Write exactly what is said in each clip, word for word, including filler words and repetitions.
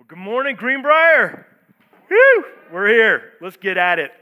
Good morning, Greenbrier. Woo! We're here. Let's get at it.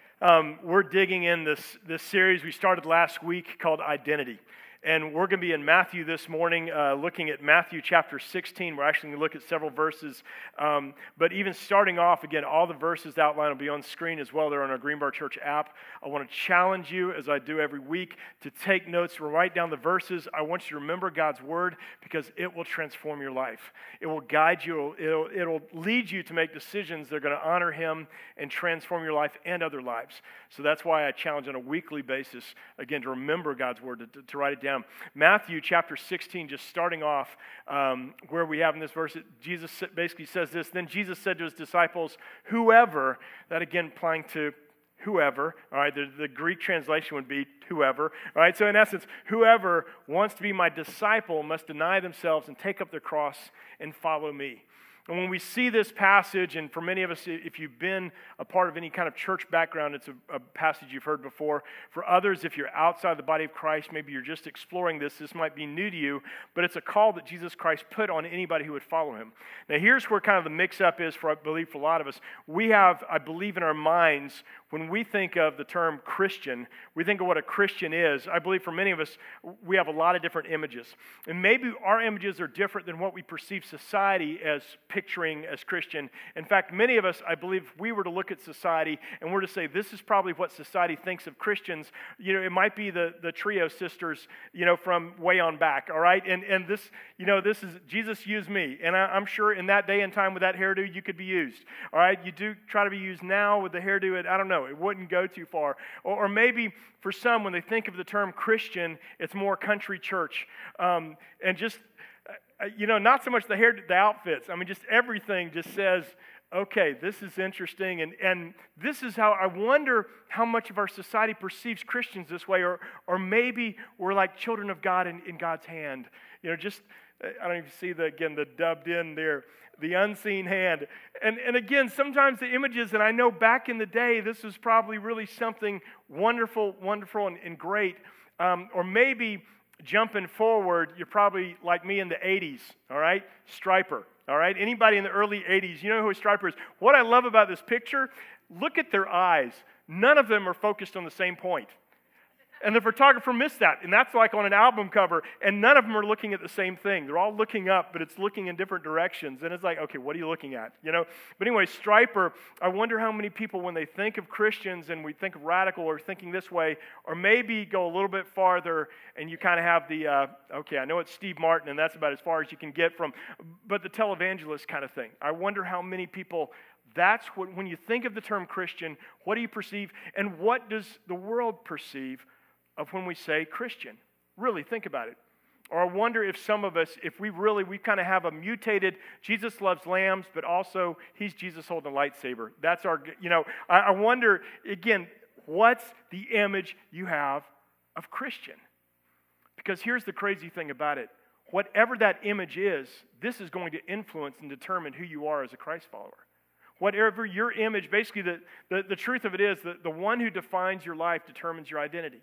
Um, we're digging in this, this series we started last week called Identity. And we're going to be in Matthew this morning, uh, looking at Matthew chapter sixteen. We're actually going to look at several verses. Um, but even starting off, again, all the verses outlined will be on screen as well. They're on our Greenbrier Church app. I want to challenge you, as I do every week, to take notes, write down the verses. I want you to remember God's word because it will transform your life. It will guide you. It'll, it'll lead you to make decisions that are going to honor Him and transform your life and other lives. So that's why I challenge on a weekly basis, again, to remember God's word, to, to write it down. Matthew chapter sixteen, just starting off um, where we have in this verse, Jesus basically says this. Then Jesus said to His disciples, whoever, that again applying to whoever, all right, the, the Greek translation would be whoever, all right, so in essence, whoever wants to be my disciple must deny themselves and take up their cross and follow me. And when we see this passage, and for many of us, if you've been a part of any kind of church background, it's a, a passage you've heard before. For others, if you're outside the body of Christ, maybe you're just exploring this, this might be new to you, but it's a call that Jesus Christ put on anybody who would follow Him. Now here's where kind of the mix-up is, for I believe for a lot of us. We have, I believe in our minds, when we think of the term Christian, we think of what a Christian is. I believe for many of us, we have a lot of different images. And maybe our images are different than what we perceive society as picturing as Christian. In fact, many of us, I believe, if we were to look at society and we're to say, this is probably what society thinks of Christians, you know, it might be the, the trio sisters, you know, from way on back, all right? And and this, you know, this is, Jesus used me. And I, I'm sure in that day and time with that hairdo, you could be used, all right? You do try to be used now with the hairdo, it, I don't know, it wouldn't go too far. Or, or maybe for some, when they think of the term Christian, it's more country church. Um, and just, uh, you know, not so much the hair, the outfits. I mean, just everything just says, okay, this is interesting. And, and this is how, I wonder how much of our society perceives Christians this way. Or, or maybe we're like children of God in, in God's hand. You know, just, I don't even see the, again, the dubbed in there, the unseen hand. And, and again, sometimes the images, and I know back in the day, this was probably really something wonderful, wonderful, and, and great. Um, or maybe jumping forward, you're probably like me in the eighties, all right? Striper, all right? Anybody in the early eighties, you know who a Striper is. What I love about this picture, look at their eyes. None of them are focused on the same point. And the photographer missed that, and that's like on an album cover, and none of them are looking at the same thing. They're all looking up, but it's looking in different directions, and it's like, okay, what are you looking at? You know. But anyway, Striper, I wonder how many people, when they think of Christians and we think of radical or thinking this way, or maybe go a little bit farther, and you kind of have the, uh, okay, I know it's Steve Martin, and that's about as far as you can get from, but the televangelist kind of thing. I wonder how many people, that's what, when you think of the term Christian, what do you perceive, and what does the world perceive of when we say Christian? Really, think about it. Or I wonder if some of us, if we really, we kind of have a mutated, Jesus loves lambs, but also He's Jesus holding a lightsaber. That's our, you know, I, I wonder, again, what's the image you have of Christian? Because here's the crazy thing about it. Whatever that image is, this is going to influence and determine who you are as a Christ follower. Whatever your image, basically the, the, the truth of it is that the one who defines your life determines your identity.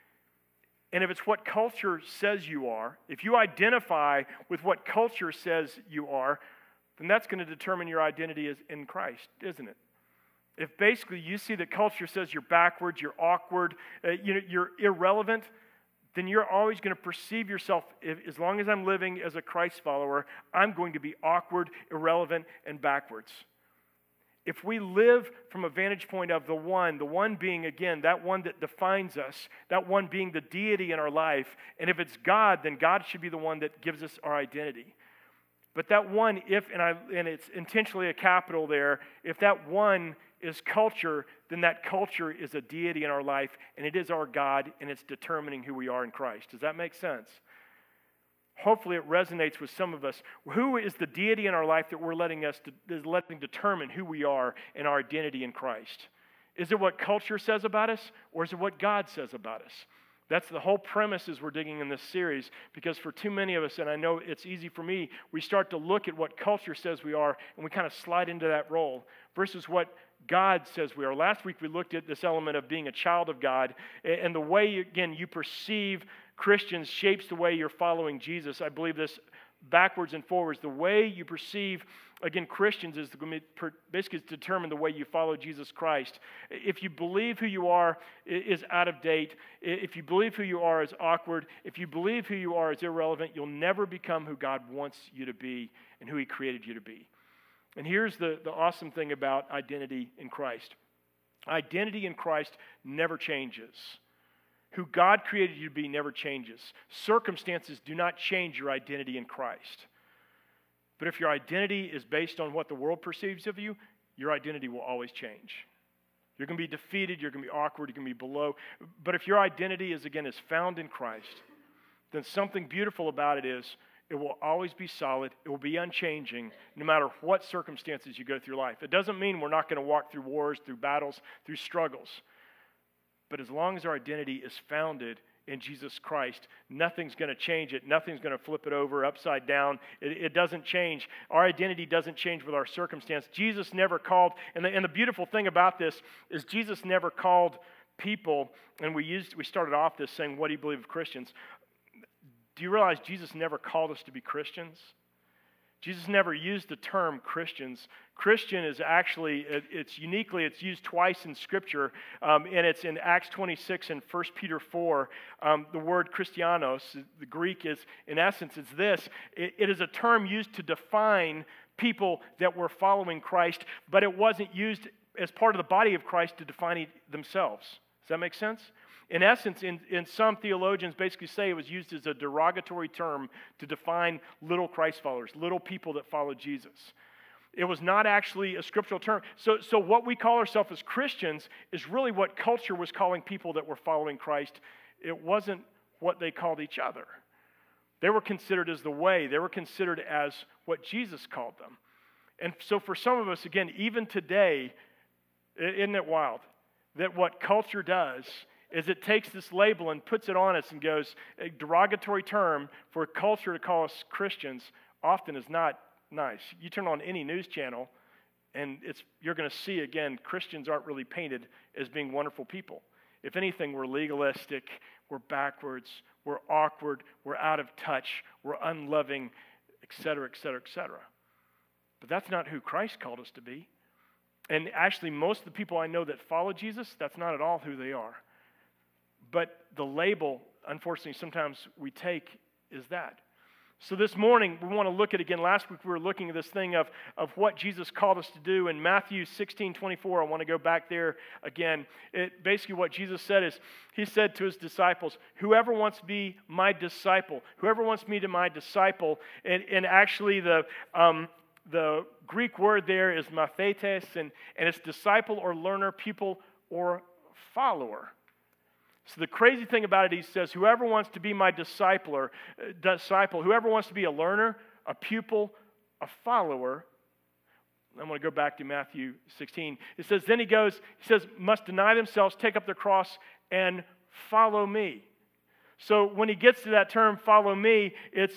And if it's what culture says you are, if you identify with what culture says you are, then that's going to determine your identity as in Christ, isn't it? If basically you see that culture says you're backwards, you're awkward, uh, you know, you're irrelevant, then you're always going to perceive yourself, if, as long as I'm living as a Christ follower, I'm going to be awkward, irrelevant, and backwards. If we live from a vantage point of the one, the one being, again, that one that defines us, that one being the deity in our life, and if it's God, then God should be the one that gives us our identity. But that one, if, and, I, and it's intentionally a capital there, if that one is culture, then that culture is a deity in our life, and it is our God, and it's determining who we are in Christ. Does that make sense? Hopefully it resonates with some of us. Who is the deity in our life that we're letting us to, is letting determine who we are and our identity in Christ? Is it what culture says about us, or is it what God says about us? That's the whole premise as we're digging in this series, because for too many of us, and I know it's easy for me, we start to look at what culture says we are, and we kind of slide into that role, versus what God says we are. Last week we looked at this element of being a child of God, and the way, again, you perceive Christians shapes the way you're following Jesus. I believe this backwards and forwards. The way you perceive, again, Christians is going to be basically to determine the way you follow Jesus Christ. If you believe who you are is out of date, if you believe who you are is awkward, if you believe who you are is irrelevant, you'll never become who God wants you to be and who He created you to be. And here's the, the awesome thing about identity in Christ. Identity in Christ never changes. Who God created you to be never changes. Circumstances do not change your identity in Christ. But if your identity is based on what the world perceives of you, your identity will always change. You're going to be defeated, you're going to be awkward, you're going to be below. But if your identity is, again, is found in Christ, then something beautiful about it is it will always be solid, it will be unchanging, no matter what circumstances you go through life. It doesn't mean we're not going to walk through wars, through battles, through struggles. But as long as our identity is founded in Jesus Christ, nothing's going to change it. Nothing's going to flip it over upside down. It, it doesn't change. Our identity doesn't change with our circumstance. Jesus never called, and the, and the beautiful thing about this is Jesus never called people, and we used we started off this saying, what do you believe of Christians? Do you realize Jesus never called us to be Christians? Jesus never used the term Christians. Christian is actually, it's uniquely, it's used twice in Scripture, um, and it's in Acts twenty-six and First Peter four. Um, the word Christianos, the Greek is, in essence, it's this. It, it is a term used to define people that were following Christ, but it wasn't used as part of the body of Christ to define themselves. Does that make sense? In essence, in, in some theologians basically say it was used as a derogatory term to define little Christ followers, little people that follow Jesus. It was not actually a scriptural term. So, so what we call ourselves as Christians is really what culture was calling people that were following Christ. It wasn't what they called each other. They were considered as the way. They were considered as what Jesus called them. And so for some of us, again, even today, isn't it wild that what culture does is it takes this label and puts it on us and goes, a derogatory term for a culture to call us Christians often is not nice. You turn on any news channel and it's you're going to see, again, Christians aren't really painted as being wonderful people. If anything, we're legalistic, we're backwards, we're awkward, we're out of touch, we're unloving, et cetera, et cetera, et cetera. But that's not who Christ called us to be. And actually, most of the people I know that follow Jesus, that's not at all who they are. But the label, unfortunately, sometimes we take is that. So this morning, we want to look at, again, last week we were looking at this thing of, of what Jesus called us to do. In Matthew sixteen twenty-four, I want to go back there again. It, basically what Jesus said is, He said to His disciples, whoever wants to be my disciple, whoever wants me to be my disciple, and, and actually the... Um, The Greek word there is mathetes, and, and it's disciple or learner, pupil or follower. So the crazy thing about it, he says, whoever wants to be my disciple, or, uh, disciple, whoever wants to be a learner, a pupil, a follower. I'm going to go back to Matthew sixteen. It says, then he goes, he says, must deny themselves, take up their cross, and follow me. So when he gets to that term, follow me, it's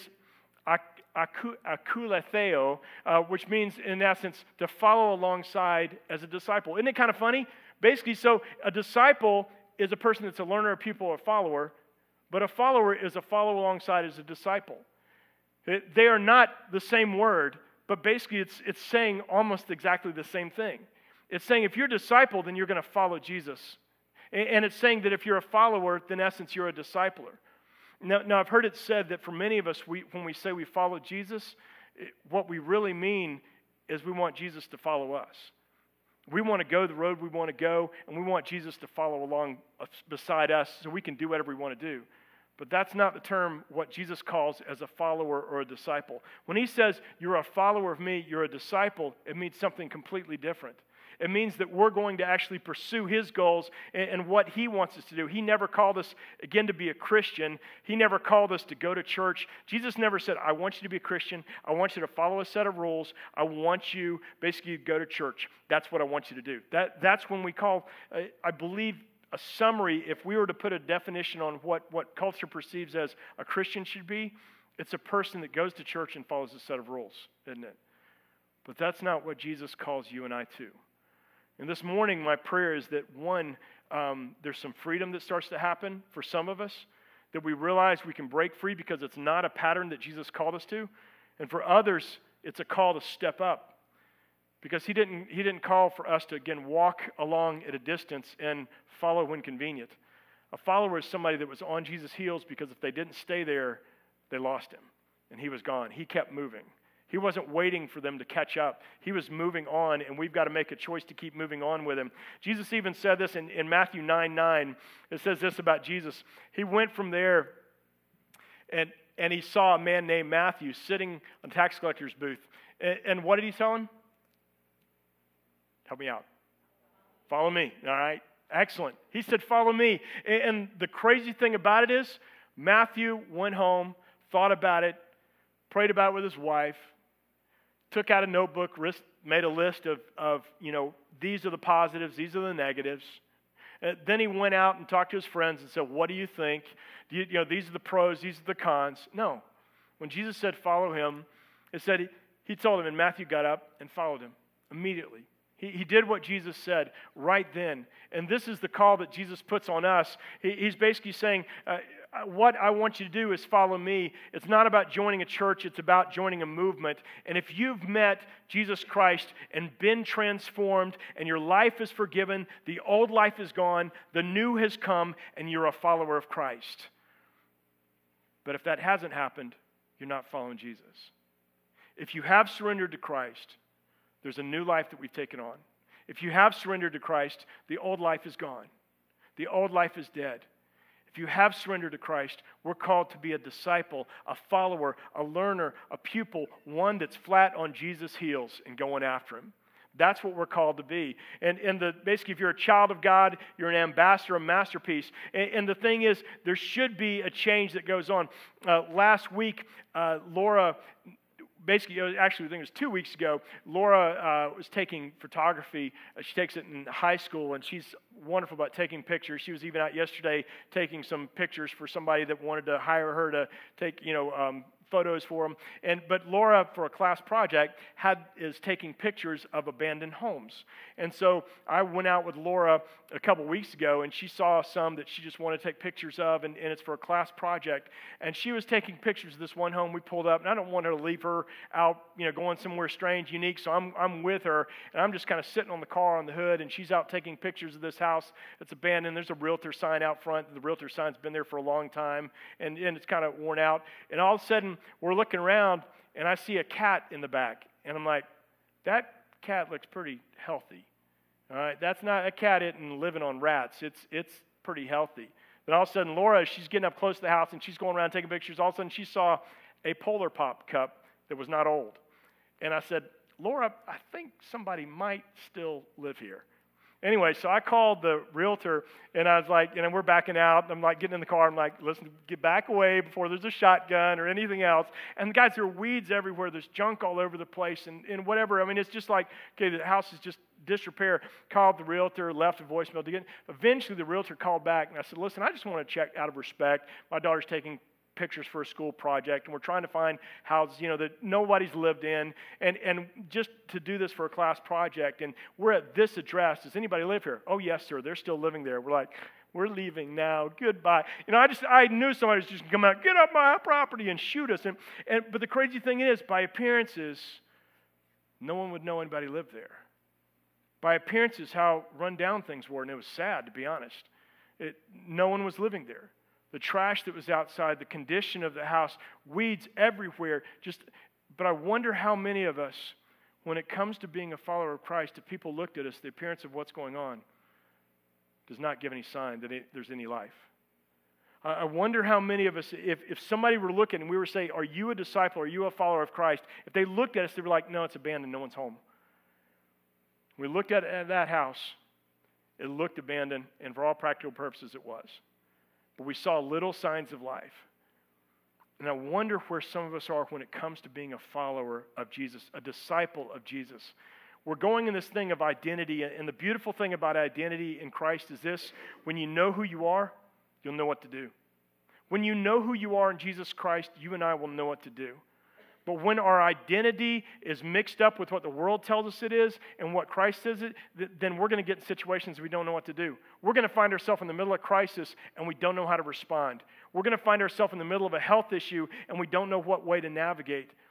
akouletheo, uh, which means, in essence, to follow alongside as a disciple. Isn't it kind of funny? Basically, so a disciple is a person that's a learner, a pupil, or a follower, but a follower is a follow alongside as a disciple. It, they are not the same word, but basically it's, it's saying almost exactly the same thing. It's saying if you're a disciple, then you're going to follow Jesus. And, and it's saying that if you're a follower, then in essence, you're a discipler. Now, now, I've heard it said that for many of us, we, when we say we follow Jesus, it, what we really mean is we want Jesus to follow us. We want to go the road we want to go, and we want Jesus to follow along beside us so we can do whatever we want to do. But that's not the term what Jesus calls as a follower or a disciple. When He says, you're a follower of me, you're a disciple, it means something completely different. It means that we're going to actually pursue His goals and, and what He wants us to do. He never called us, again, to be a Christian. He never called us to go to church. Jesus never said, I want you to be a Christian. I want you to follow a set of rules. I want you basically to go to church. That's what I want you to do. That, that's when we call, uh, I believe, a summary, if we were to put a definition on what, what culture perceives as a Christian should be, it's a person that goes to church and follows a set of rules, isn't it? But that's not what Jesus calls you and I to. And this morning, my prayer is that, one, um, there's some freedom that starts to happen for some of us, that we realize we can break free because it's not a pattern that Jesus called us to. And for others, it's a call to step up. Because he didn't, he didn't call for us to, again, walk along at a distance and follow when convenient. A follower is somebody that was on Jesus' heels because if they didn't stay there, they lost him. And he was gone. He kept moving. He wasn't waiting for them to catch up. He was moving on, and we've got to make a choice to keep moving on with him. Jesus even said this in, in Matthew nine nine. It says this about Jesus. He went from there, and, and he saw a man named Matthew sitting on a tax collector's booth. And, and what did he tell him? Help me out. Follow me, all right? Excellent. He said, follow me. And, and the crazy thing about it is, Matthew went home, thought about it, prayed about it with his wife, took out a notebook, made a list of, of, you know, these are the positives, these are the negatives. Uh, then he went out and talked to his friends and said, what do you think? Do you, you know, these are the pros, these are the cons. No. When Jesus said follow him, it said he, he told him, and Matthew got up and followed him immediately. He, he did what Jesus said right then. And this is the call that Jesus puts on us. He, he's basically saying, uh, what I want you to do is follow me. It's not about joining a church. It's about joining a movement. And if you've met Jesus Christ and been transformed and your life is forgiven, the old life is gone, the new has come, and you're a follower of Christ. But if that hasn't happened, you're not following Jesus. If you have surrendered to Christ, there's a new life that we've taken on. If you have surrendered to Christ, the old life is gone. The old life is dead. If you have surrendered to Christ, we're called to be a disciple, a follower, a learner, a pupil, one that's flat on Jesus' heels and going after him. That's what we're called to be. And, and the, basically, if you're a child of God, you're an ambassador, a masterpiece. And, and the thing is, there should be a change that goes on. Uh, last week, uh, Laura... Basically, it was, actually, I think it was two weeks ago, Laura uh, was taking photography. Uh, she takes it in high school, and she's wonderful about taking pictures. She was even out yesterday taking some pictures for somebody that wanted to hire her to take, you know, um, photos for them. And but Laura, for a class project, had is taking pictures of abandoned homes. And so I went out with Laura a couple weeks ago, and she saw some that she just wanted to take pictures of, and, and it's for a class project. And she was taking pictures of this one home we pulled up, and I don't want her to leave her out, you know, going somewhere strange, unique. So I'm I'm with her, and I'm just kind of sitting on the car on the hood, and she's out taking pictures of this house that's abandoned. There's a realtor sign out front. The realtor sign's been there for a long time, and, and it's kind of worn out. And all of a sudden, we're looking around, and I see a cat in the back. And I'm like, that cat looks pretty healthy. All right, that's not, a cat isn't living on rats. It's it's pretty healthy. Then all of a sudden, Laura, she's getting up close to the house, and she's going around taking pictures. All of a sudden, she saw a Polar Pop cup that was not old. And I said, Laura, I think somebody might still live here. Anyway, so I called the realtor, and I was like, and we're backing out. I'm like getting in the car. I'm like, listen, get back away before there's a shotgun or anything else. And guys, there are weeds everywhere. There's junk all over the place and, and whatever. I mean, it's just like, okay, the house is just disrepair. Called the realtor, left a voicemail to get. Eventually, the realtor called back, and I said, listen, I just want to check out of respect. My daughter's taking pictures for a school project, and we're trying to find houses, you know, that nobody's lived in, and, and just to do this for a class project, and we're at this address. Does anybody live here? Oh, yes, sir. They're still living there. We're like, we're leaving now. Goodbye. You know, I just, I knew somebody was just going to come out, get off my property and shoot us. And, and But the crazy thing is, by appearances, no one would know anybody lived there. By appearances, how run down things were, and it was sad, to be honest. It, no one was living there. The trash that was outside, the condition of the house, weeds everywhere. Just, but I wonder how many of us, when it comes to being a follower of Christ, if people looked at us, the appearance of what's going on does not give any sign that it, there's any life. I, I wonder how many of us, if, if somebody were looking and we were saying, are you a disciple, are you a follower of Christ? If they looked at us, they were like, no, it's abandoned, no one's home. We looked at, at that house, it looked abandoned, and for all practical purposes it was. But we saw little signs of life. And I wonder where some of us are when it comes to being a follower of Jesus, a disciple of Jesus. We're going in this thing of identity, and the beautiful thing about identity in Christ is this: when you know who you are, you'll know what to do. When you know who you are in Jesus Christ, you and I will know what to do. But when our identity is mixed up with what the world tells us it is and what Christ says it, then we're going to get in situations we don't know what to do. We're going to find ourselves in the middle of crisis and we don't know how to respond. We're going to find ourselves in the middle of a health issue and we don't know what way to navigate.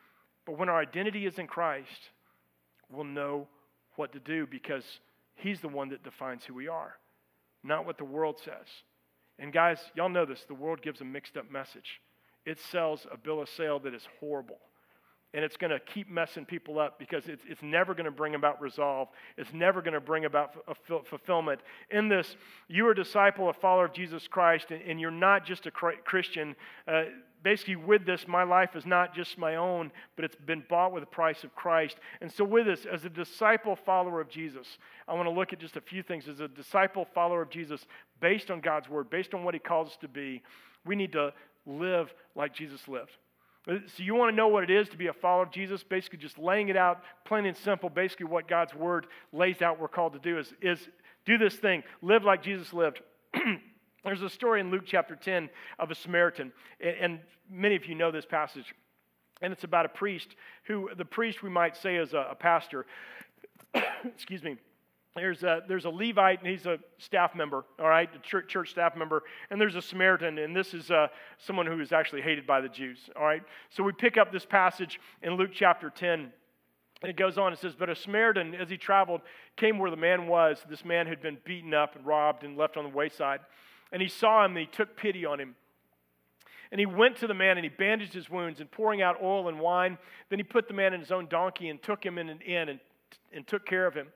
But when our identity is in Christ, we'll know what to do because he's the one that defines who we are, not what the world says. And guys, y'all know this. The world gives a mixed up message. It sells a bill of sale that is horrible. And it's going to keep messing people up because it's, it's never going to bring about resolve. It's never going to bring about f- f- fulfillment. In this, you are a disciple, a follower of Jesus Christ, and, and you're not just a Christian. Uh, basically, with this, my life is not just my own, but it's been bought with the price of Christ. And so with this, as a disciple, follower of Jesus, I want to look at just a few things. As a disciple, follower of Jesus, based on God's word, based on what he calls us to be, we need to live like Jesus lived. So you want to know what it is to be a follower of Jesus? Basically just laying it out, plain and simple. Basically what God's word lays out we're called to do is, is do this thing. Live like Jesus lived. There's a story in Luke chapter ten of a Samaritan. And many of you know this passage. And it's about a priest who, the priest we might say is a, a pastor. Excuse me. There's a, there's a Levite, and he's a staff member, all right, a church, church staff member. And there's a Samaritan, and this is uh, someone who is actually hated by the Jews, all right. So we pick up this passage in Luke chapter ten, and it goes on. It says, but a Samaritan, as he traveled, came where the man was. This man had been beaten up and robbed and left on the wayside. And he saw him, and he took pity on him. And he went to the man, and he bandaged his wounds, and pouring out oil and wine. Then he put the man in his own donkey and took him in an inn and, and took care of him.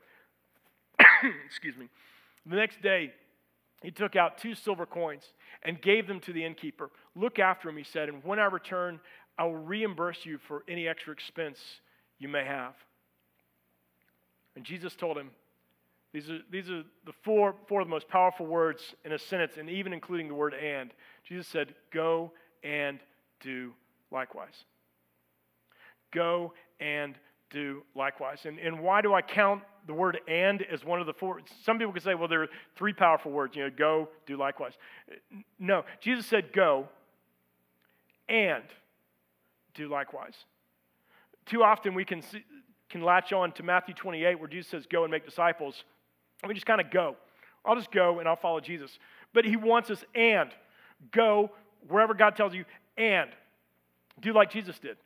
Excuse me. The next day, he took out two silver coins and gave them to the innkeeper. Look after him, he said, and when I return, I will reimburse you for any extra expense you may have. And Jesus told him, these are, these are the four, four of the most powerful words in a sentence, and even including the word and. Jesus said, go and do likewise. Go and do likewise. And, and why do I count the word and as one of the four? Some people could say, well, there are three powerful words, you know, go, do likewise. No, Jesus said go and do likewise. Too often we can see, can latch on to Matthew twenty-eight where Jesus says go and make disciples. And we just kind of go. I'll just go and I'll follow Jesus. But he wants us and go wherever God tells you and do like Jesus did.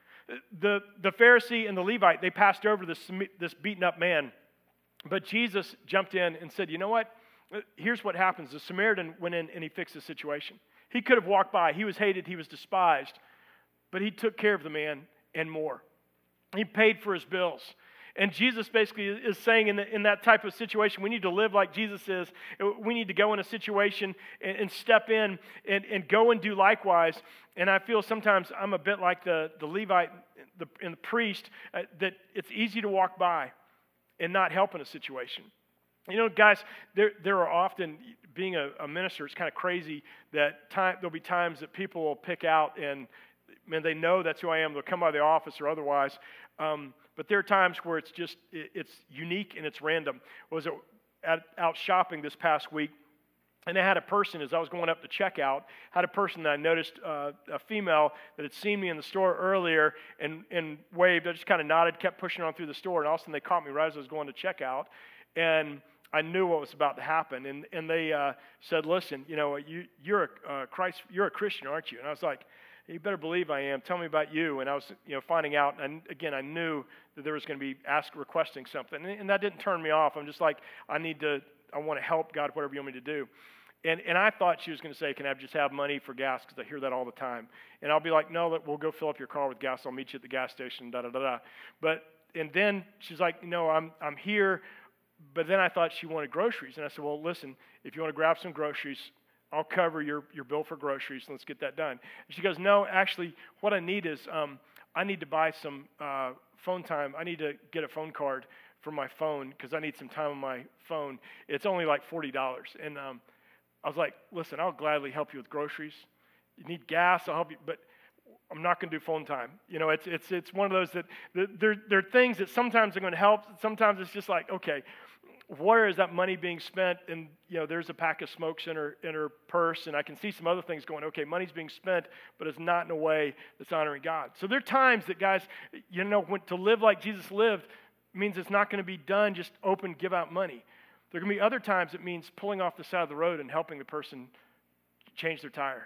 The, the Pharisee and the Levite, they passed over this, this beaten up man. But Jesus jumped in and said, you know what? Here's what happens. The Samaritan went in and he fixed the situation. He could have walked by. He was hated. He was despised. But he took care of the man and more. He paid for his bills. And Jesus basically is saying in, the, in that type of situation, we need to live like Jesus is. We need to go in a situation and, and step in and, and go and do likewise. And I feel sometimes I'm a bit like the, the Levite the, and the priest, uh, that it's easy to walk by and not help in a situation. You know, guys, there there are often, being a, a minister, it's kind of crazy that time, there'll be times that people will pick out and, man, they know that's who I am. They'll come by the office or otherwise. Um, but there are times where it's just, it, it's unique and it's random. I was at, out shopping this past week, and I had a person, as I was going up to checkout, had a person that I noticed, uh, a female that had seen me in the store earlier and, and waved. I just kind of nodded, kept pushing on through the store, and all of a sudden they caught me right as I was going to checkout. And I knew what was about to happen. And, and they uh, said, listen, you know, you, you're, a, uh, Christ, you're a Christian, aren't you? And I was like, you better believe I am. Tell me about you. And I was, you know, finding out. And again, I knew that there was going to be ask, requesting something. And, and that didn't turn me off. I'm just like, I need to, I want to help God, whatever you want me to do. And and I thought she was going to say, can I just have money for gas? Because I hear that all the time. And I'll be like, no, we'll go fill up your car with gas. I'll meet you at the gas station, da da da da. But, and then she's like, no, I'm I'm here. But then I thought she wanted groceries. And I said, well, listen, if you want to grab some groceries, I'll cover your, your bill for groceries. Let's get that done. And she goes, no, actually, what I need is um, I need to buy some uh, phone time. I need to get a phone card for my phone because I need some time on my phone. It's only like forty dollars. And um, I was like, listen, I'll gladly help you with groceries. You need gas, I'll help you, but I'm not going to do phone time. You know, it's it's it's one of those that, that there, there are things that sometimes are going to help. Sometimes it's just like, okay, where is that money being spent? And, you know, there's a pack of smokes in her in her purse, and I can see some other things going, okay, money's being spent, but it's not in a way that's honoring God. So there are times that, guys, you know, when, to live like Jesus lived means it's not going to be done just open, give out money. There are going to be other times it means pulling off the side of the road and helping the person change their tire.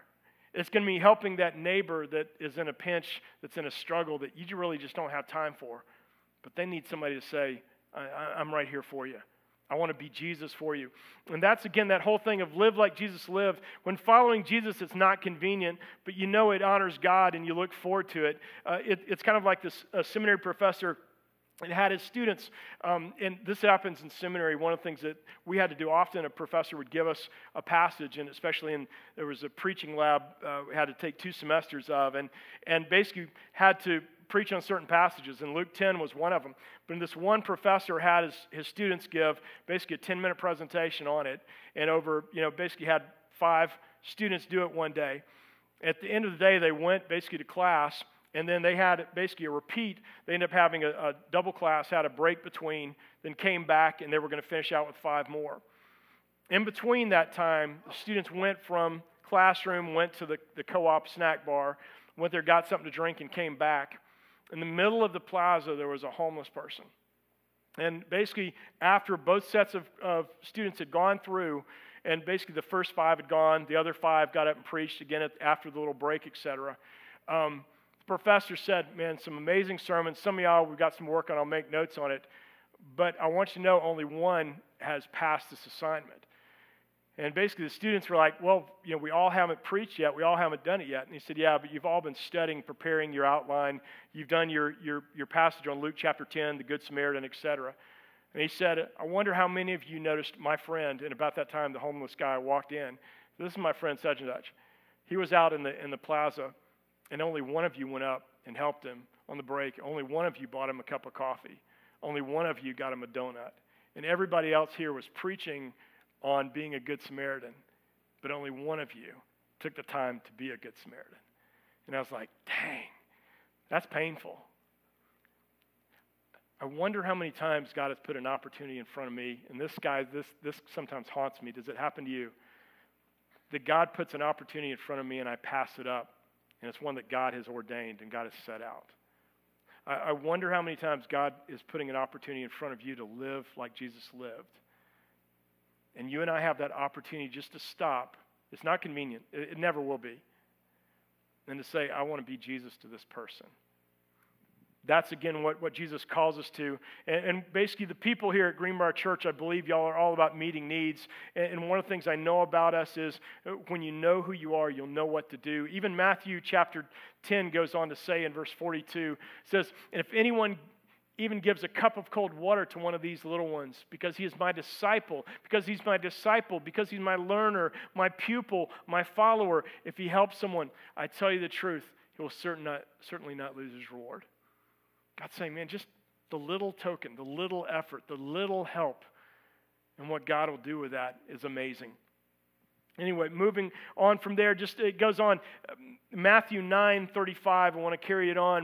It's going to be helping that neighbor that is in a pinch, that's in a struggle that you really just don't have time for. But they need somebody to say, I, I, I'm right here for you. I want to be Jesus for you. And that's, again, that whole thing of live like Jesus lived. When following Jesus, it's not convenient, but you know it honors God and you look forward to it. Uh, it it's kind of like this a seminary professor and had his students, um, and this happens in seminary. One of the things that we had to do often, a professor would give us a passage, and especially in, there was a preaching lab uh, we had to take two semesters of, and, and basically had to preach on certain passages, and Luke ten was one of them. But this one professor had his, his students give basically a ten-minute presentation on it, and over, you know, basically had five students do it one day. At the end of the day, they went basically to class, and then they had basically a repeat. They ended up having a, a double class, had a break between, then came back, and they were going to finish out with five more. In between that time, the students went from classroom, went to the, the co-op snack bar, went there, got something to drink, and came back. In the middle of the plaza, there was a homeless person. And basically, after both sets of, of students had gone through, and basically the first five had gone, the other five got up and preached again after the little break, et cetera. Um, the professor said, man, some amazing sermons. Some of y'all, we've got some work on, I'll make notes on it. But I want you to know only one has passed this assignment. And basically the students were like, well, you know, we all haven't preached yet. We all haven't done it yet. And he said, yeah, but you've all been studying, preparing your outline. You've done your, your, your passage on Luke chapter ten, the Good Samaritan, et cetera. And he said, I wonder how many of you noticed my friend, and about that time the homeless guy walked in. This is my friend such and such. He was out in the in the plaza, and only one of you went up and helped him on the break. Only one of you bought him a cup of coffee. Only one of you got him a donut. And everybody else here was preaching on being a good Samaritan, but only one of you took the time to be a good Samaritan. And I was like, dang, that's painful. I wonder how many times God has put an opportunity in front of me, and this guy, this this sometimes haunts me. Does it happen to you? That God puts an opportunity in front of me and I pass it up, and it's one that God has ordained and God has set out. I, I wonder how many times God is putting an opportunity in front of you to live like Jesus lived. And you and I have that opportunity just to stop. It's not convenient. It, it never will be. And to say, I want to be Jesus to this person. That's, again, what, what Jesus calls us to. And, and basically, the people here at Greenbrier Church, I believe y'all are all about meeting needs. And, and one of the things I know about us is when you know who you are, you'll know what to do. Even Matthew chapter ten goes on to say in verse forty-two, says, and if anyone even gives a cup of cold water to one of these little ones because he is my disciple, because he's my disciple, because he's my learner, my pupil, my follower, if he helps someone, I tell you the truth, he will certain not, certainly not lose his reward. God's saying, man, just the little token, the little effort, the little help, and what God will do with that is amazing. Anyway, moving on from there, just it goes on. Matthew nine thirty-five, I want to carry it on.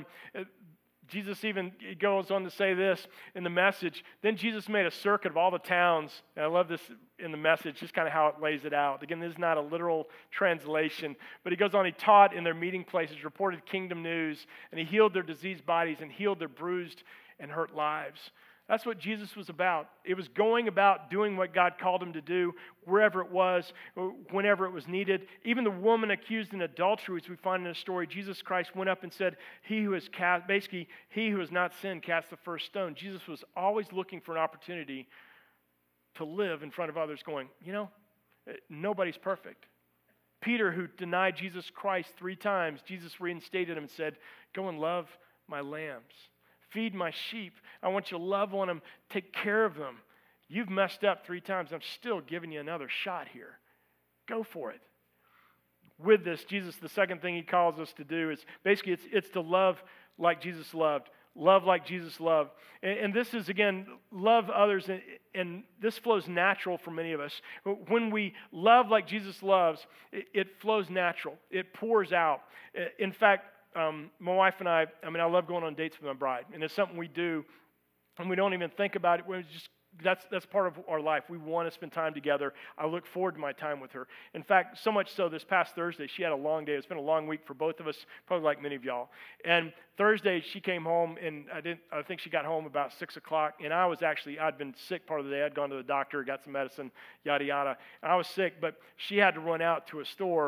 Jesus even goes on to say this in the message. Then Jesus made a circuit of all the towns. And I love this in the message, just kind of how it lays it out. Again, this is not a literal translation. But he goes on, he taught in their meeting places, reported kingdom news, and he healed their diseased bodies and healed their bruised and hurt lives. That's what Jesus was about. It was going about doing what God called him to do, wherever it was, whenever it was needed. Even the woman accused in adultery, which we find in the story, Jesus Christ went up and said, he who has cast, basically, he who has not sinned, cast the first stone. Jesus was always looking for an opportunity to live in front of others going, you know, nobody's perfect. Peter, who denied Jesus Christ three times, Jesus reinstated him and said, go and love my lambs. Feed my sheep. I want you to love on them, take care of them. You've messed up three times. I'm still giving you another shot here. Go for it. With this, Jesus, the second thing he calls us to do is basically it's, it's to love like Jesus loved. Love like Jesus loved. And, and this is, again, love others, and, and this flows natural for many of us. When we love like Jesus loves, it, it flows natural. It pours out. In fact, Um, my wife and I, I mean, I love going on dates with my bride, and it's something we do, and we don't even think about it. We're just that's that's part of our life. We want to spend time together. I look forward to my time with her. In fact, so much so, this past Thursday, she had a long day. It's been a long week for both of us, probably like many of y'all. And Thursday, she came home, and I didn't. I think she got home about six o'clock, and I was actually, I'd been sick part of the day. I'd gone to the doctor, got some medicine, yada, yada. And I was sick, but she had to run out to a store.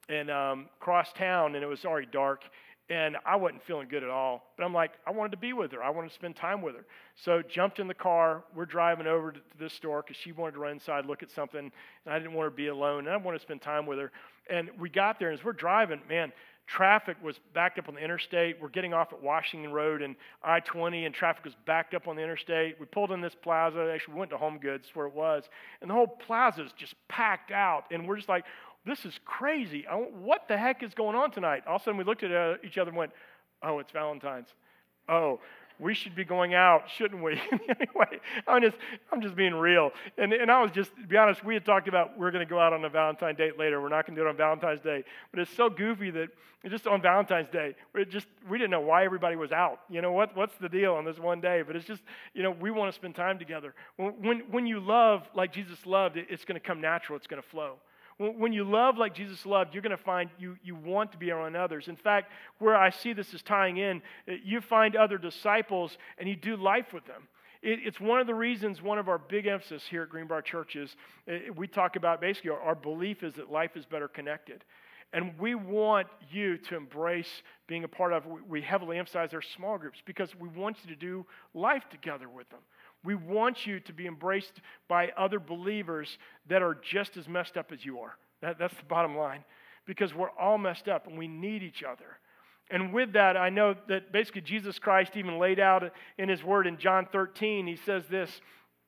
and um, crossed town, and it was already dark, and I wasn't feeling good at all. But I'm like, I wanted to be with her. I wanted to spend time with her. So jumped in the car. We're driving over to, to this store because she wanted to run inside, look at something, and I didn't want her to be alone, and I wanted to spend time with her. And we got there, and as we're driving, man, traffic was backed up on the interstate. We're getting off at Washington Road and I twenty, and traffic was backed up on the interstate. We pulled in this plaza. Actually, we went to Home Goods where it was, and the whole plaza is just packed out. And we're just like, this is crazy. I, what the heck is going on tonight? All of a sudden, we looked at uh, each other and went, oh, it's Valentine's. Oh, we should be going out, shouldn't we? Anyway, I'm just, I'm just being real. And, and I was just, to be honest, we had talked about we're going to go out on a Valentine's date later. We're not going to do it on Valentine's Day. But it's so goofy that just on Valentine's Day, it just, we didn't know why everybody was out. You know, what, what's the deal on this one day? But it's just, you know, we want to spend time together. When, when, when you love like Jesus loved, it, it's going to come natural. It's going to flow. When you love like Jesus loved, you're going to find you, you want to be around others. In fact, where I see this is tying in, you find other disciples and you do life with them. It, it's one of the reasons, one of our big emphasis here at Greenbrier Church is we talk about basically our, our belief is that life is better connected. And we want you to embrace being a part of, we heavily emphasize our small groups because we want you to do life together with them. We want you to be embraced by other believers that are just as messed up as you are. That, that's the bottom line. Because we're all messed up and we need each other. And with that, I know that basically Jesus Christ even laid out in his word in John thirteen, he says this,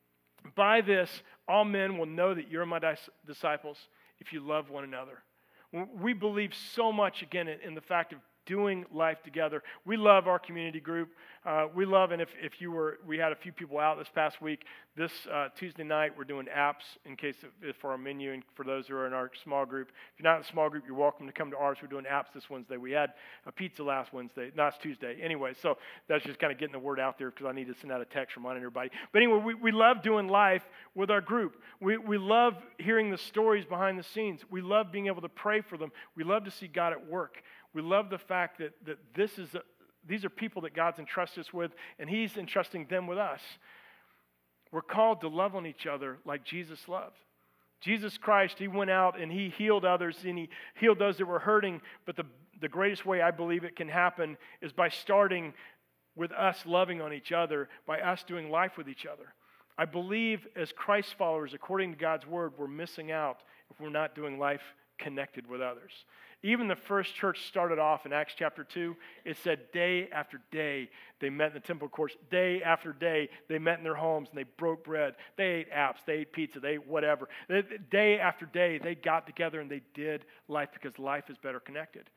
by this, all men will know that you're my dis- disciples if you love one another. We believe so much, again, in, in the fact of doing life together. We love our community group. Uh, we love, and if, if you were, we had a few people out this past week. This uh, Tuesday night, we're doing apps in case of, for our menu and for those who are in our small group. If you're not in a small group, you're welcome to come to ours. We're doing apps this Wednesday. We had a pizza last Wednesday. No, it's Tuesday. Anyway, so that's just kind of getting the word out there because I need to send out a text reminding everybody. But anyway, we, we love doing life with our group. We, we love hearing the stories behind the scenes. We love being able to pray for them. We love to see God at work. We love the fact that, that this is a, these are people that God's entrusted us with, and he's entrusting them with us. We're called to love on each other like Jesus loved. Jesus Christ, he went out and he healed others, and he healed those that were hurting, but the, the greatest way I believe it can happen is by starting with us loving on each other, by us doing life with each other. I believe as Christ followers, according to God's word, we're missing out if we're not doing life connected with others. Even the first church started off in Acts chapter two. It said day after day they met in the temple courts. Day after day they met in their homes and they broke bread. They ate apps. They ate pizza. They ate whatever. Day after day they got together and they did life because life is better connected.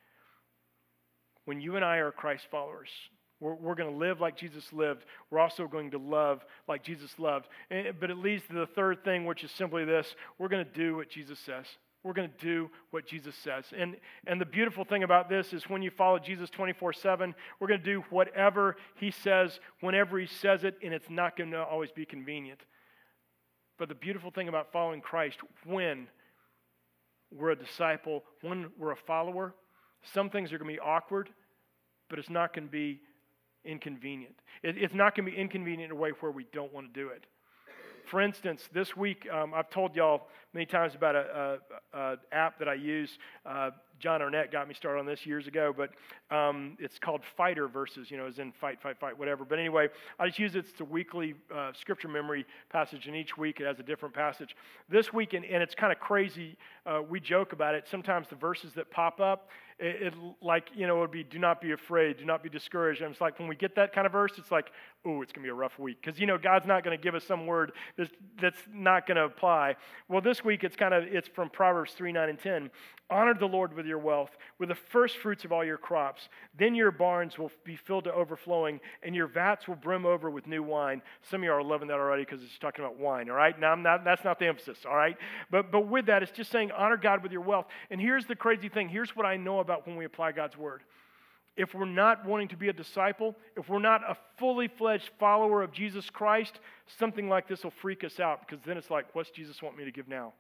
When you and I are Christ followers, we're, we're going to live like Jesus lived. We're also going to love like Jesus loved. And, but it leads to the third thing, which is simply this. We're going to do what Jesus says. We're going to do what Jesus says. And, and the beautiful thing about this is when you follow Jesus twenty-four seven, we're going to do whatever he says, whenever he says it, and it's not going to always be convenient. But the beautiful thing about following Christ, when we're a disciple, when we're a follower, some things are going to be awkward, but it's not going to be inconvenient. It, it's not going to be inconvenient in a way where we don't want to do it. For instance, this week, um, I've told y'all many times about a, a, a app that I use. Uh, John Arnett got me started on this years ago, but um, it's called Fighter Verses, you know, as in fight, fight, fight, whatever. But anyway, I just use it. It's a weekly uh, scripture memory passage, and each week it has a different passage. This week, and, and it's kind of crazy, uh, we joke about it. Sometimes the verses that pop up, it, it like, you know, it would be, do not be afraid, do not be discouraged. And it's like when we get that kind of verse, it's like, oh, it's going to be a rough week. Because, you know, God's not going to give us some word that's, that's not going to apply. Well, this week it's kind of, it's from Proverbs three, nine, and ten. Honor the Lord with your wealth, with the first fruits of all your crops. Then your barns will be filled to overflowing, and your vats will brim over with new wine. Some of you are loving that already because it's talking about wine, all right? Now, I'm not, that's not the emphasis, all right? But, but with that, it's just saying honor God with your wealth. And here's the crazy thing. Here's what I know about when we apply God's word. If we're not wanting to be a disciple, if we're not a fully fledged follower of Jesus Christ, something like this will freak us out because then it's like, what's Jesus want me to give now?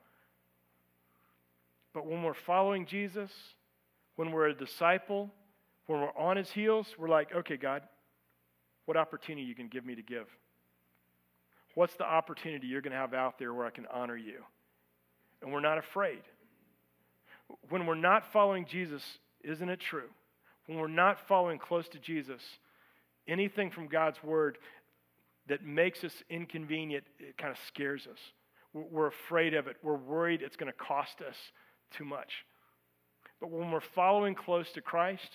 But when we're following Jesus, when we're a disciple, when we're on his heels, we're like, okay, God, what opportunity are you going to give me to give? What's the opportunity you're going to have out there where I can honor you? And we're not afraid. when we're not following Jesus, isn't it true? When we're not following close to Jesus, anything from God's word that makes us inconvenient, it kind of scares us. We're afraid of it. We're worried it's going to cost us too much. But when we're following close to Christ,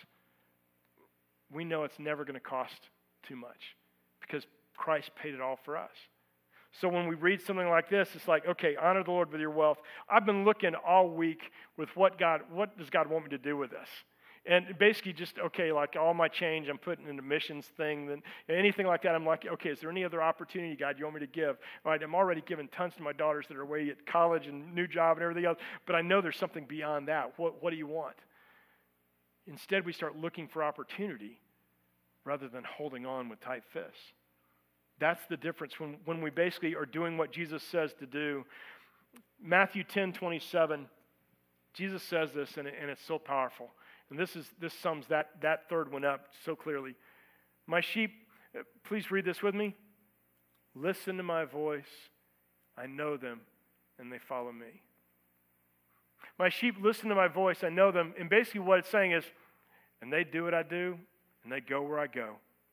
we know it's never going to cost too much because Christ paid it all for us. So when we read something like this, it's like, okay, honor the Lord with your wealth. I've been looking all week with what God, what does God want me to do with this? And basically just, okay, like all my change I'm putting in the missions thing, and anything like that, I'm like, okay, is there any other opportunity, God, you want me to give? All right, I'm already giving tons to my daughters that are away at college and new job and everything else, but I know there's something beyond that. What, what do you want? Instead, we start looking for opportunity rather than holding on with tight fists. That's the difference when, when we basically are doing what Jesus says to do. Matthew ten twenty-seven, Jesus says this, and, it, and it's so powerful. And this is this sums that, that third one up so clearly. My sheep, please read this with me. Listen to my voice. I know them, and they follow me. My sheep listen to my voice. I know them. And basically what it's saying is, and they do what I do, and they go where I go,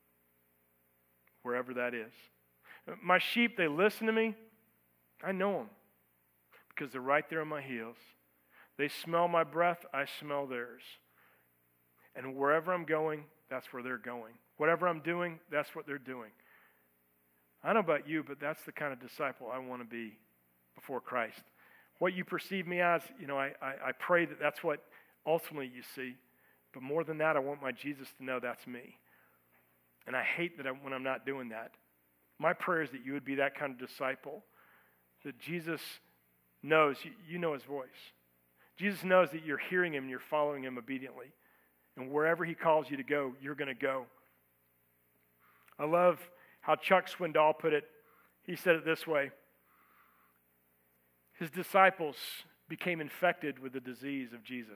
wherever that is. My sheep, they listen to me. I know them because they're right there on my heels. They smell my breath. I smell theirs. And wherever I'm going, that's where they're going. Whatever I'm doing, that's what they're doing. I don't know about you, but that's the kind of disciple I want to be before Christ. What you perceive me as, you know, I, I, I pray that that's what ultimately you see. But more than that, I want my Jesus to know that's me. And I hate that I, when I'm not doing that. My prayer is that you would be that kind of disciple, that Jesus knows, you, you know his voice. Jesus knows that you're hearing him and you're following him obediently. And wherever he calls you to go, you're going to go. I love how Chuck Swindoll put it. He said it this way. His disciples became infected with the disease of Jesus.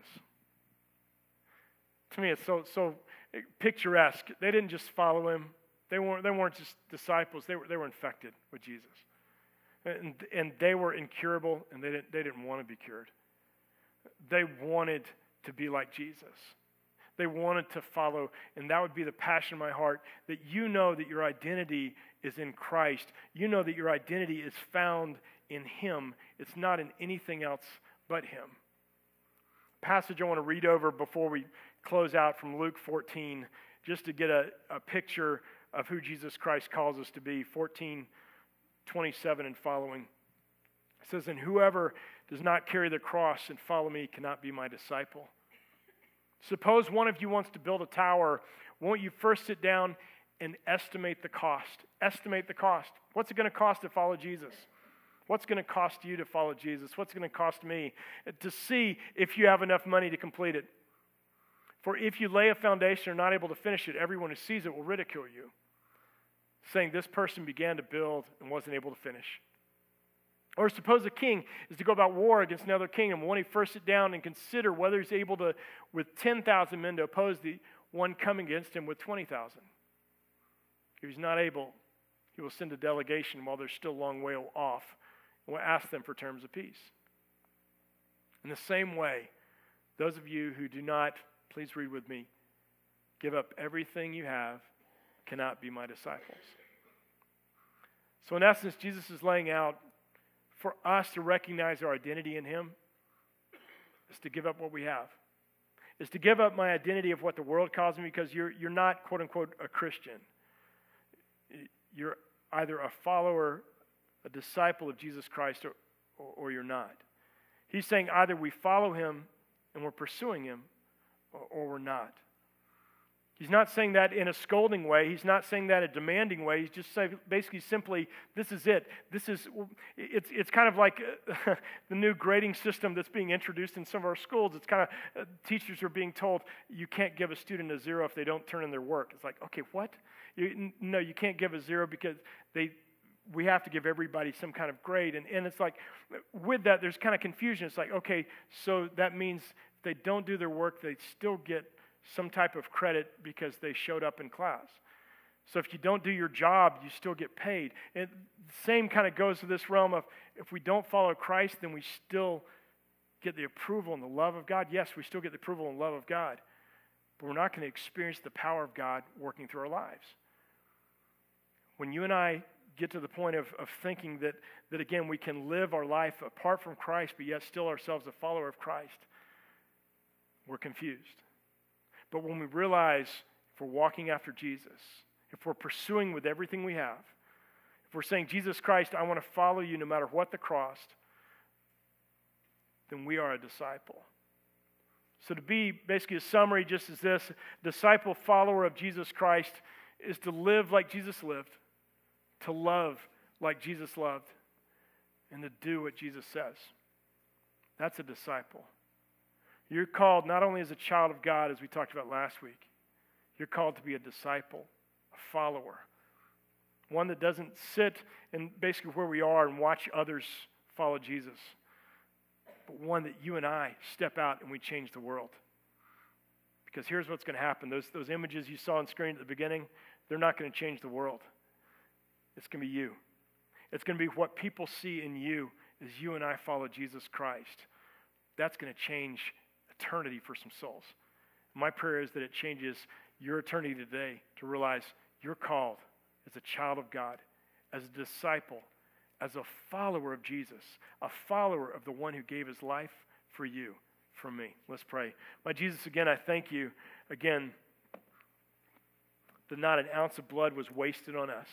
To me, it's so so picturesque. They didn't just follow him. They weren't, they weren't just disciples. They were, they were infected with Jesus. And, and they were incurable, and they didn't, they didn't want to be cured. They wanted to be like Jesus. They wanted to follow, and that would be the passion of my heart, that you know that your identity is in Christ. You know that your identity is found in him. It's not in anything else but him. Passage I want to read over before we close out from Luke fourteen, just to get a, a picture of who Jesus Christ calls us to be. fourteen twenty-seven and following. It says, and whoever does not carry the cross and follow me cannot be my disciple. Suppose one of you wants to build a tower. Won't you first sit down and estimate the cost? Estimate the cost. What's it going to cost to follow Jesus? What's going to cost you to follow Jesus? What's it going to cost me to see if you have enough money to complete it? For if you lay a foundation and are not able to finish it, everyone who sees it will ridicule you, saying this person began to build and wasn't able to finish. Or suppose a king is to go about war against another kingdom. Won't he first sit down and consider whether he's able to, with ten thousand men, to oppose the one coming against him with twenty thousand? If he's not able, he will send a delegation while they're still a long way off and will ask them for terms of peace. In the same way, those of you who do not, please read with me, give up everything you have, cannot be my disciples. So in essence, Jesus is laying out for us to recognize our identity in him is to give up what we have. Is to give up my identity of what the world calls me, because you're, you're not, quote unquote, a Christian. You're either a follower, a disciple of Jesus Christ, or, or, or you're not. He's saying either we follow him and we're pursuing him, or, or we're not. He's not saying that in a scolding way. He's not saying that in a demanding way. He's just saying basically simply, this is it. This is, it's it's kind of like uh, the new grading system that's being introduced in some of our schools. It's kind of, uh, teachers are being told, you can't give a student a zero if they don't turn in their work. It's like, okay, what? You, no, you can't give a zero because they, we have to give everybody some kind of grade. And, and it's like, with that, there's kind of confusion. It's like, okay, so that means if they don't do their work, they still get some type of credit because they showed up in class. So if you don't do your job, you still get paid. And the same kind of goes to this realm of if we don't follow Christ, then we still get the approval and the love of God? Yes, we still get the approval and love of God, but we're not going to experience the power of God working through our lives. When you and I get to the point of, of thinking that, that, again, we can live our life apart from Christ, but yet still ourselves a follower of Christ, we're confused. But when we realize if we're walking after Jesus, if we're pursuing with everything we have, if we're saying, Jesus Christ, I want to follow you no matter what the cost, then we are a disciple. So to be basically a summary just as this, disciple, follower of Jesus Christ is to live like Jesus lived, to love like Jesus loved, and to do what Jesus says. That's a disciple. You're called not only as a child of God, as we talked about last week, you're called to be a disciple, a follower, one that doesn't sit in basically where we are and watch others follow Jesus, but one that you and I step out and we change the world. Because here's what's going to happen. Those, those images you saw on screen at the beginning, they're not going to change the world. It's going to be you. It's going to be what people see in you as you and I follow Jesus Christ. That's going to change eternity for some souls. My prayer is that it changes your eternity today to realize you're called as a child of God, as a disciple, as a follower of Jesus, a follower of the one who gave his life for you, for me. Let's pray. My Jesus, again, I thank you, again, that not an ounce of blood was wasted on us.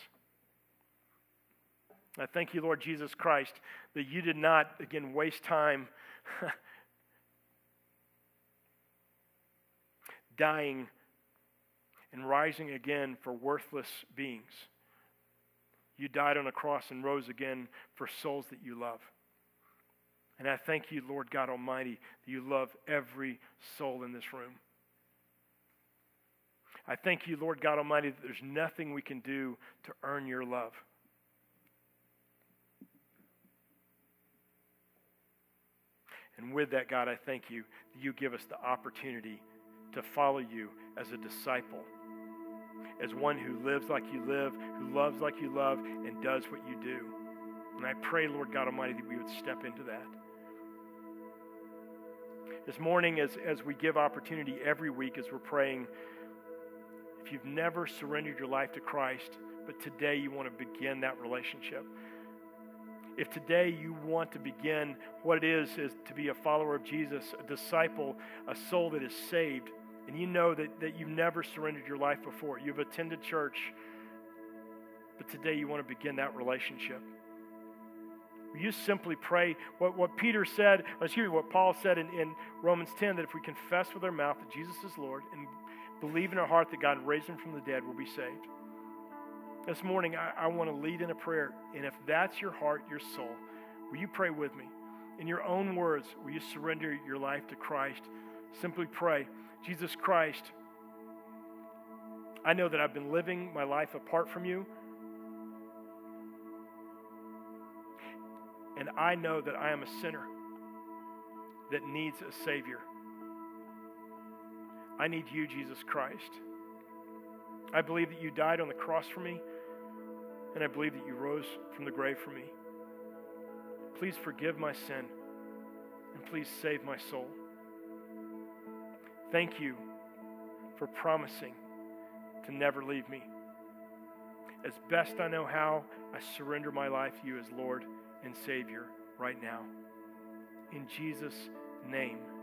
I thank you, Lord Jesus Christ, that you did not, again, waste time dying and rising again for worthless beings. You died on a cross and rose again for souls that you love. And I thank you, Lord God Almighty, that you love every soul in this room. I thank you, Lord God Almighty, that there's nothing we can do to earn your love. And with that, God, I thank you that you give us the opportunity to follow you as a disciple, as one who lives like you live, who loves like you love, and does what you do. And I pray, Lord God Almighty, that we would step into that. This morning, as, as we give opportunity every week as we're praying, if you've never surrendered your life to Christ, but today you want to begin that relationship, if today you want to begin what it is, is to be a follower of Jesus, a disciple, a soul that is saved, and you know that, that you've never surrendered your life before, you've attended church, but today you want to begin that relationship, will you simply pray what, what Peter said, excuse me, what Paul said in, in Romans ten, that if we confess with our mouth that Jesus is Lord and believe in our heart that God raised him from the dead, we'll be saved. This morning, I, I want to lead in a prayer, and if that's your heart, your soul, will you pray with me? In your own words, will you surrender your life to Christ? Simply pray, Jesus Christ, I know that I've been living my life apart from you, and I know that I am a sinner that needs a Savior. I need you, Jesus Christ. I believe that you died on the cross for me, and I believe that you rose from the grave for me. Please forgive my sin, and please save my soul. Thank you for promising to never leave me. As best I know how, I surrender my life to you as Lord and Savior right now. In Jesus' name.